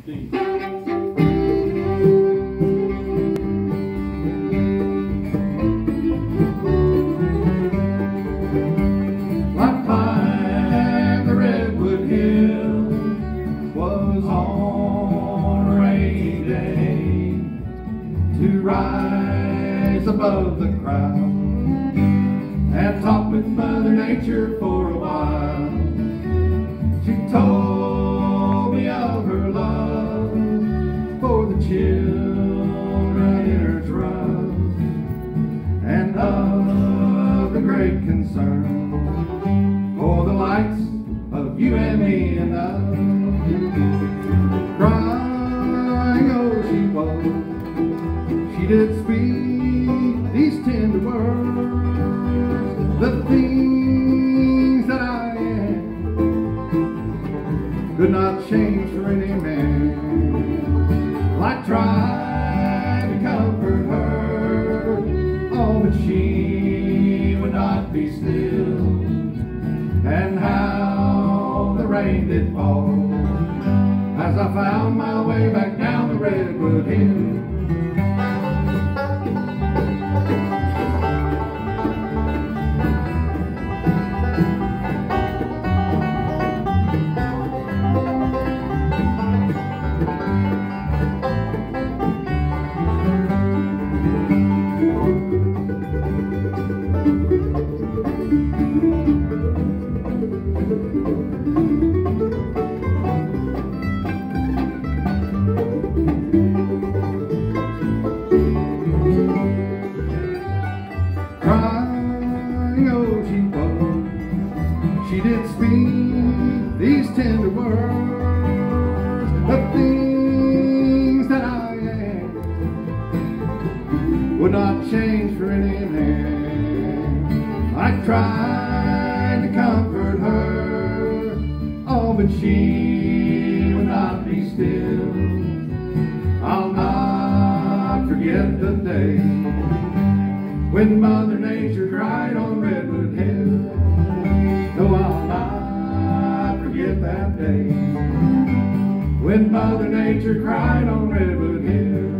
16. I climbed the Redwood Hill, was on a rainy day, to rise above the crowd and talk with Mother Nature for a while. She told me of her love for the children in her trust, and of the great concern for the likes of you and me and us. Crying, oh, she was, she did speak these tender words, the things that I am could not change for any man. I tried to comfort her, oh, but she would not be still. And how the rain did fall as I found my way back down the Redwood Hill. She did speak these tender words, the things that I am would not change for any man. I tried to comfort her, oh, but she would not be still. I'll not forget the day when Mother Nature cried on Redwood Hill. No, I'll not forget that day when Mother Nature cried on Redwood Hill.